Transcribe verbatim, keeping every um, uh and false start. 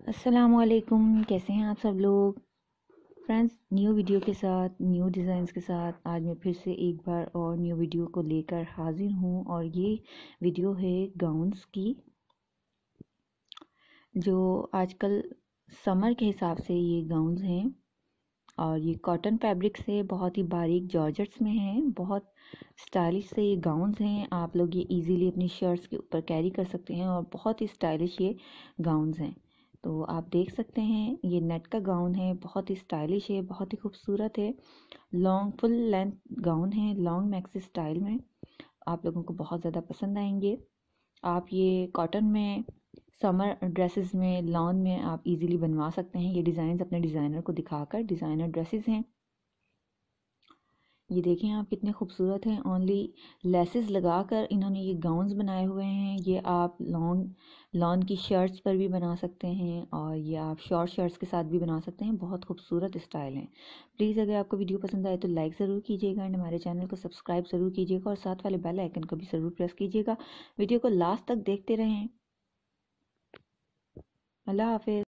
अस्सलामुअलैकुम, कैसे हैं आप सब लोग। फ्रेंड्स, न्यू वीडियो के साथ, न्यू डिज़ाइंस के साथ आज मैं फिर से एक बार और न्यू वीडियो को लेकर हाजिर हूँ। और ये वीडियो है गाउन्स की, जो आजकल समर के हिसाब से ये गाउन्स हैं। और ये कॉटन फैब्रिक से बहुत ही बारीक जॉर्जेट्स में हैं। बहुत स्टाइलिश से ये गाउन्स हैं। आप लोग ये इजीली अपनी शर्ट्स के ऊपर कैरी कर सकते हैं और बहुत ही स्टाइलिश ये गाउन्स हैं। तो आप देख सकते हैं, ये नेट का गाउन है, बहुत ही स्टाइलिश है, बहुत ही खूबसूरत है। लॉन्ग फुल लेंथ गाउन है, लॉन्ग मैक्सी स्टाइल में। आप लोगों को बहुत ज़्यादा पसंद आएंगे। आप ये कॉटन में, समर ड्रेसेस में, लॉन में आप इजीली बनवा सकते हैं। ये डिज़ाइन अपने डिज़ाइनर को दिखाकर, डिज़ाइनर ड्रेसेस हैं। ये देखें आप, कितने खूबसूरत हैं। ओनली लेसेस लगाकर इन्होंने ये गाउन्स बनाए हुए हैं। ये आप लॉन्ग लॉन की शर्ट्स पर भी बना सकते हैं और ये आप शॉर्ट शर्ट्स के साथ भी बना सकते हैं। बहुत खूबसूरत स्टाइल है। प्लीज़ अगर आपको वीडियो पसंद आए तो लाइक ज़रूर कीजिएगा एंड हमारे चैनल को सब्सक्राइब ज़रूर कीजिएगा और साथ वाले बेल आइकन को भी ज़रूर प्रेस कीजिएगा। वीडियो को लास्ट तक देखते रहें। अल्लाह हाफिज़।